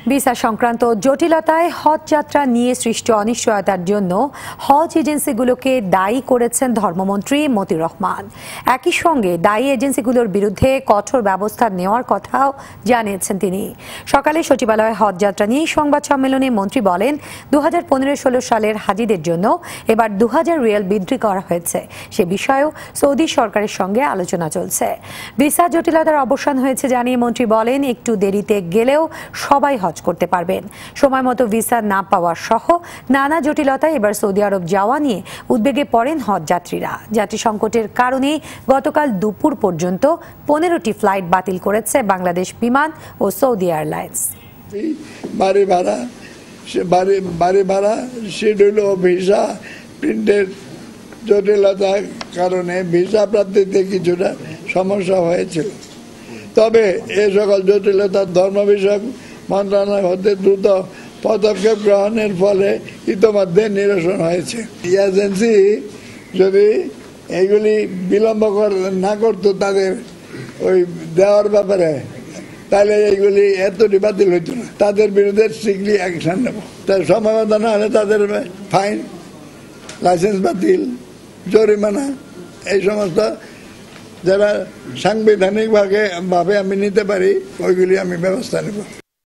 Visa সংক্রান্ত জটিলতায় হজ যাত্রা নিয়ে সৃষ্ট অনিশ্চয়তার জন্য হজ এজেন্সিগুলোকে দায়ী করেছেন ধর্মমন্ত্রী মতিউর রহমান। একই সঙ্গে দায়ী এজেন্সিগুলোর বিরুদ্ধে কঠোর ব্যবস্থা নেওয়ার কথাও জানিয়েছেন তিনি। সকালে সচিবালয়ে হজ যাত্রা নিয়ে সংবাদ সম্মেলনে মন্ত্রী বলেন, 2015-16 সালের হাজিদের জন্য এবার 2000 রিয়াল বৃদ্ধি করা হয়েছে। সে বিষয়েও সৌদি সরকারের সঙ্গে আলোচনা চলছে। ভিসা জটিলতার অবসান হয়েছে জানিয়ে মন্ত্রী বলেন, একটু দেরিতে গেলেও সবাই হজ করতে পারবেন। সময় মতো ভিসা না পাওয়া সহ নানা জটিলতায় এবার সৌদি আরব যাওয়া নিয়ে উদ্বেগে পড়েন হজ যাত্রীরা। যাত্রী সংকটের কারণে গতকাল দুপুর পর্যন্ত 15টি ফ্লাইট বাতিল করেছে বাংলাদেশ বিমান ও সৌদি এয়ারলাইন্স। বাড়ি ভাড়া শিডিউল ও ভিসা প্রিন্টের জটিলতার কারণে ভিসা প্রাপ্তিতে কিছুটা সমস্যা হয়েছিল। তবে এ সকল জটিলতা ধর্ম বিষয়ক মন্ত্রণালয় হতে দ্রুত পদক্ষেপ গ্রহণের ফলে ইতোমধ্যে নিরসন হয়েছে। এজেন্সি যদি এইগুলি বিলম্ব না করতো তাদের ওই দেওয়ার ব্যাপারে, তাহলে এইগুলি এতটি বাতিল হইতো না। তাদের বিরুদ্ধে স্ট্রিক্টলি অ্যাকশন নেব। তার সময় মতো না হলে তাদের ফাইন, লাইসেন্স বাতিল, জরিমানা, এই সমস্ত যারা সাংবিধানিকভাবে আমি নিতে পারি ওইগুলি আমি ব্যবস্থা নেব।